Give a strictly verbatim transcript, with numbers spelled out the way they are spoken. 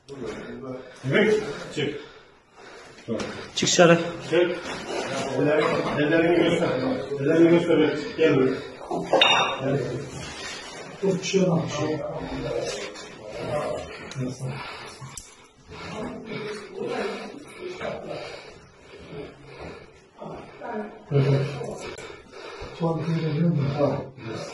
Evet, çık. Çık dışarı. Çık. Ellerini, ellerini göster. Ellerini göster. Gel buraya. Evet. Çok bir şey olmamış. Tuvaletini de biliyor musun?